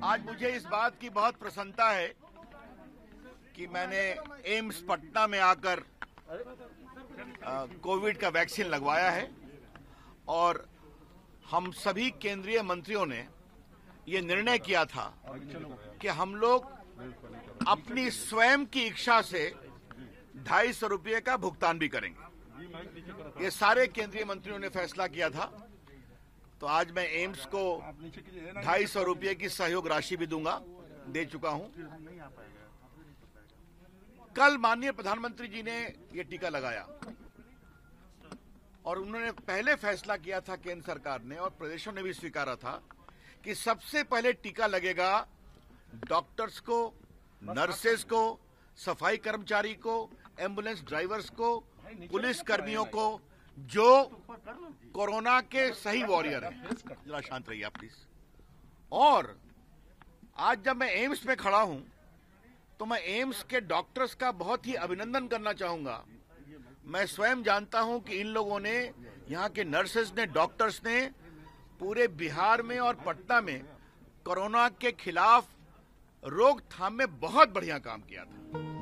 आज मुझे इस बात की बहुत प्रसन्नता है कि मैंने एम्स पटना में आकर कोविड का वैक्सीन लगवाया है और हम सभी केंद्रीय मंत्रियों ने ये निर्णय किया था कि हम लोग अपनी स्वयं की इच्छा से 250 रुपये का भुगतान भी करेंगे। ये सारे केंद्रीय मंत्रियों ने फैसला किया था, तो आज मैं एम्स को 250 रुपये की सहयोग राशि भी दूंगा, दे चुका हूं। कल माननीय प्रधानमंत्री जी ने ये टीका लगाया और उन्होंने पहले फैसला किया था केंद्र सरकार ने और प्रदेशों ने भी स्वीकारा था कि सबसे पहले टीका लगेगा डॉक्टर्स को, नर्सेस को, सफाई कर्मचारी को, एम्बुलेंस ड्राइवर्स को, पुलिस कर्मियों को जो कोरोना के सही वॉरियर हैं। जरा शांत रहिए आप प्लीज। और आज जब मैं एम्स में खड़ा हूं तो मैं एम्स के डॉक्टर्स का बहुत ही अभिनंदन करना चाहूंगा। मैं स्वयं जानता हूं कि इन लोगों ने, यहाँ के नर्सेस ने, डॉक्टर्स ने पूरे बिहार में और पटना में कोरोना के खिलाफ रोकथाम में बहुत बढ़िया काम किया था।